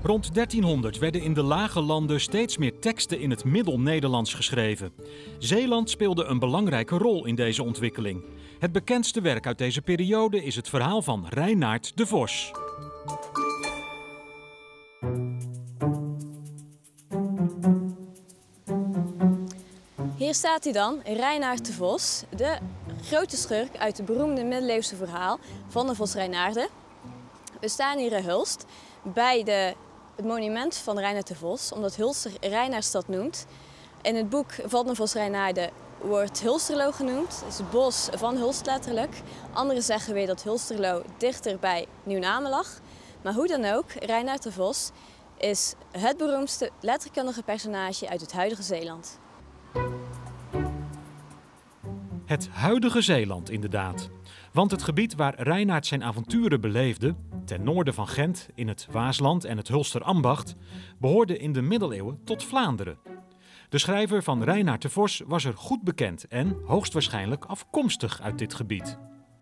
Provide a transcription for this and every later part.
Rond 1300 werden in de lage landen steeds meer teksten in het Middel-Nederlands geschreven. Zeeland speelde een belangrijke rol in deze ontwikkeling. Het bekendste werk uit deze periode is het verhaal van Reinaard de Vos. Hier staat hij dan, Reinaard de Vos, de grote schurk uit het beroemde middeleeuwse verhaal van de Vos Reinaerde. We staan hier in Hulst bij het monument van Reinaard de Vos, omdat Hulst Reinaardstad noemt. In het boek van de Vos Reinaerde wordt Hulsterlo genoemd, het is het bos van Hulst letterlijk. Anderen zeggen weer dat Hulsterlo dichter bij Nieuw-Namen lag. Maar hoe dan ook, Reinaard de Vos is het beroemdste letterkundige personage uit het huidige Zeeland. Het huidige Zeeland inderdaad. Want het gebied waar Reinaard zijn avonturen beleefde, ten noorden van Gent, in het Waasland en het Hulsterambacht, behoorde in de middeleeuwen tot Vlaanderen. De schrijver van Reinaard de Vos was er goed bekend en hoogstwaarschijnlijk afkomstig uit dit gebied.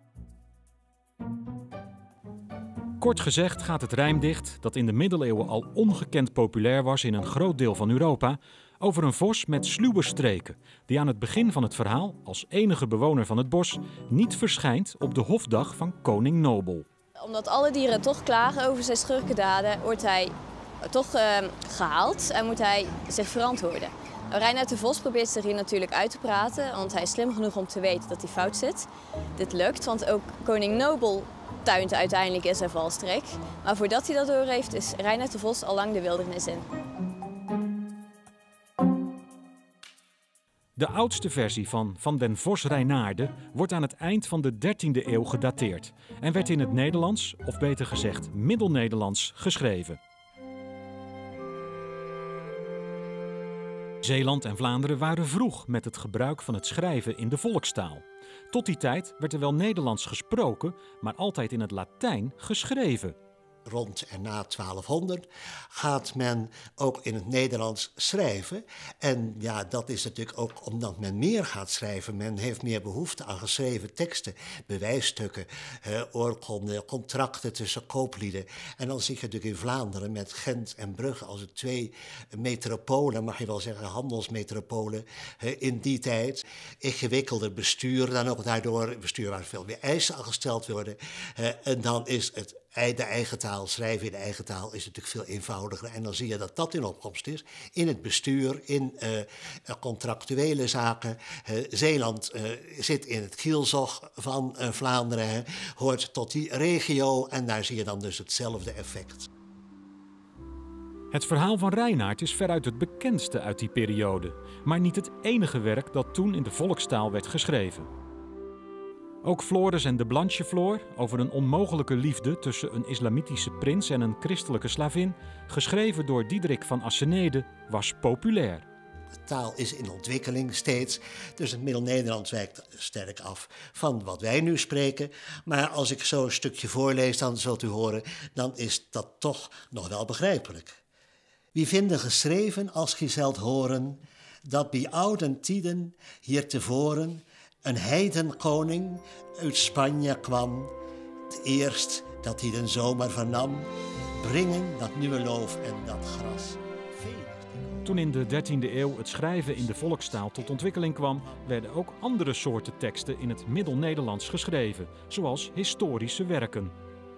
Kort gezegd gaat het rijmdicht, dat in de middeleeuwen al ongekend populair was in een groot deel van Europa, over een vos met sluwe streken, die aan het begin van het verhaal als enige bewoner van het bos niet verschijnt op de hofdag van koning Nobel. Omdat alle dieren toch klagen over zijn schurkendaden, wordt hij toch gehaald en moet hij zich verantwoorden. Reinaard de Vos probeert zich hier natuurlijk uit te praten, want hij is slim genoeg om te weten dat hij fout zit. Dit lukt, want ook koning Nobel tuint uiteindelijk in zijn valstrik. Maar voordat hij dat doorheeft, is Reinaard de Vos al lang de wildernis in. De oudste versie van den Vos Reinaerde wordt aan het eind van de 13e eeuw gedateerd en werd in het Nederlands, of beter gezegd Middel-Nederlands, geschreven. Zeeland en Vlaanderen waren vroeg met het gebruik van het schrijven in de volkstaal. Tot die tijd werd er wel Nederlands gesproken, maar altijd in het Latijn geschreven. Rond en na 1200 gaat men ook in het Nederlands schrijven. En ja, dat is natuurlijk ook omdat men meer gaat schrijven. Men heeft meer behoefte aan geschreven teksten, bewijsstukken, oorkonden, contracten tussen kooplieden. En dan zie je natuurlijk in Vlaanderen met Gent en Brugge als de twee metropolen, mag je wel zeggen, handelsmetropolen in die tijd. Ingewikkelder bestuur dan ook daardoor, bestuur waar veel meer eisen aan gesteld worden. En dan is het de eigen taal, schrijven in de eigen taal is natuurlijk veel eenvoudiger. En dan zie je dat dat in opkomst is. In het bestuur, in contractuele zaken. Zeeland zit in het kielzog van Vlaanderen, hoort tot die regio. En daar zie je dan dus hetzelfde effect. Het verhaal van Reinaard is veruit het bekendste uit die periode. Maar niet het enige werk dat toen in de volkstaal werd geschreven. Ook Floris en de Blancheflor, over een onmogelijke liefde tussen een islamitische prins en een christelijke slavin, geschreven door Diederik van Assenede, was populair. De taal is in ontwikkeling steeds, dus het Middel-Nederlands wijkt sterk af van wat wij nu spreken. Maar als ik zo een stukje voorlees, dan zult u horen, dan is dat toch nog wel begrijpelijk. Wie vinden geschreven als gij zelt horen, dat bij ouden tijden hier tevoren een heidenkoning uit Spanje kwam, het eerst dat hij den zomer vernam, brengen dat nieuwe loof en dat gras. Toen in de 13e eeuw het schrijven in de volkstaal tot ontwikkeling kwam, werden ook andere soorten teksten in het Middel-Nederlands geschreven, zoals historische werken.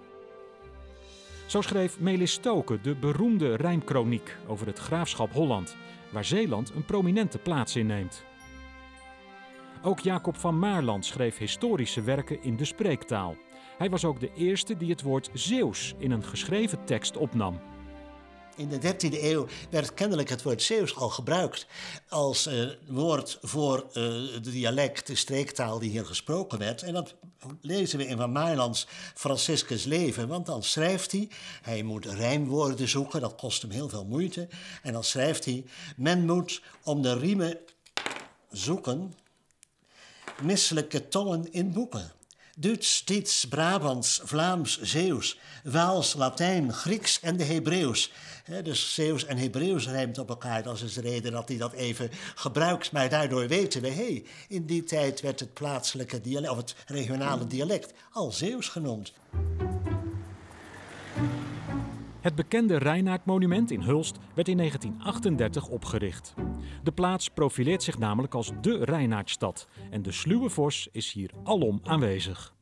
Zo schreef Melis Stoke de beroemde rijmkroniek over het graafschap Holland, waar Zeeland een prominente plaats inneemt. Ook Jacob van Maarland schreef historische werken in de spreektaal. Hij was ook de eerste die het woord Zeeuws in een geschreven tekst opnam. In de 13e eeuw werd kennelijk het woord Zeeuws al gebruikt als woord voor de dialect, de streektaal die hier gesproken werd. En dat lezen we in Van Maarlands Franciscus Leven, want dan schrijft hij moet rijmwoorden zoeken, dat kost hem heel veel moeite. En dan schrijft hij, men moet om de riemen zoeken misselijke tongen in boeken. Duits, Diets, Brabants, Vlaams, Zeeuws, Waals, Latijn, Grieks en de Hebreeuws. Dus Zeeuws en Hebreeuws rijmt op elkaar. Dat is de reden dat hij dat even gebruikt. Maar daardoor weten we, in die tijd werd het plaatselijke dialect, of het regionale dialect, al Zeeuws genoemd. Het bekende Reinaardmonument in Hulst werd in 1938 opgericht. De plaats profileert zich namelijk als de Reinaardstad en de sluwe vos is hier alom aanwezig.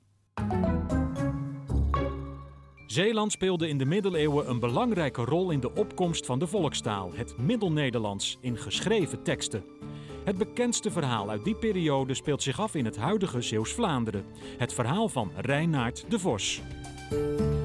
Zeeland speelde in de middeleeuwen een belangrijke rol in de opkomst van de volkstaal, het Middelnederlands, in geschreven teksten. Het bekendste verhaal uit die periode speelt zich af in het huidige Zeeuws-Vlaanderen. Het verhaal van Reinaard de Vos.